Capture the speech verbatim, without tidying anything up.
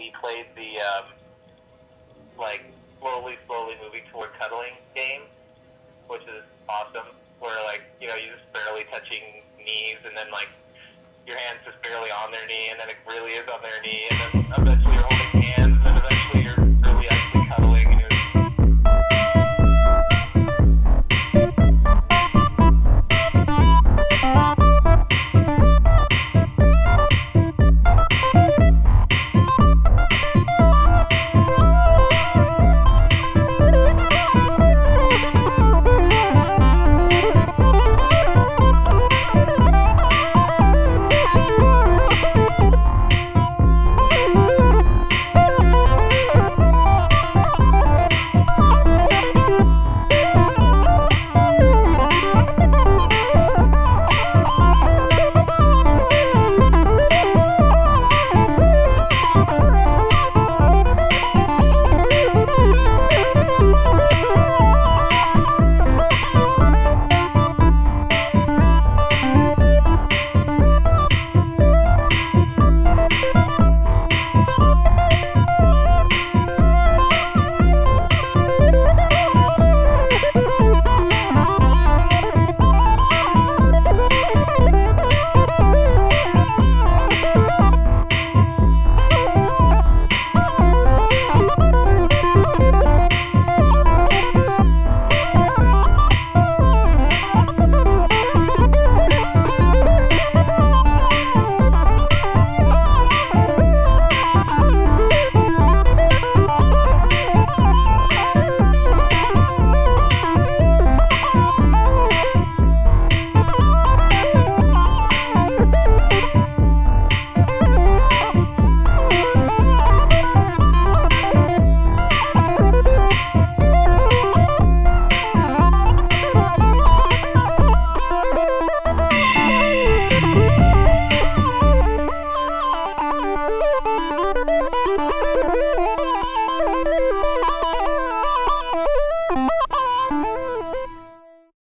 he played the um, like slowly, slowly moving toward cuddling game, which is awesome. Where like you know you're just barely touching knees, and then like your hand's just barely on their knee, and then it really is on their knee, and then eventually you're